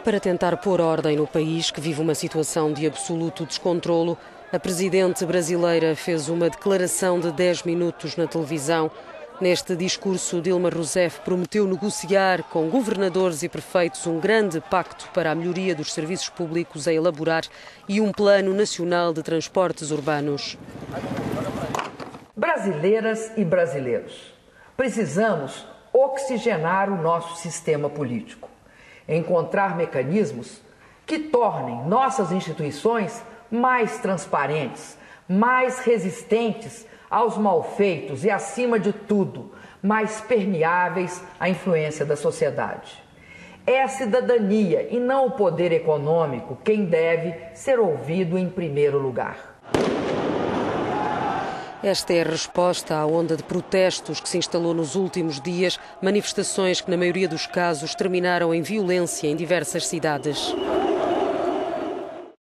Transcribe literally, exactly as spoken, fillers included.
Para tentar pôr ordem no país, que vive uma situação de absoluto descontrolo, a presidente brasileira fez uma declaração de dez minutos na televisão. Neste discurso, Dilma Rousseff prometeu negociar com governadores e prefeitos um grande pacto para a melhoria dos serviços públicos a elaborar e um plano nacional de transportes urbanos. Brasileiras e brasileiros, precisamos oxigenar o nosso sistema político, encontrar mecanismos que tornem nossas instituições mais transparentes, mais resistentes aos malfeitos e, acima de tudo, mais permeáveis à influência da sociedade. É a cidadania e não o poder econômico quem deve ser ouvido em primeiro lugar. Esta é a resposta à onda de protestos que se instalou nos últimos dias, manifestações que, na maioria dos casos, terminaram em violência em diversas cidades.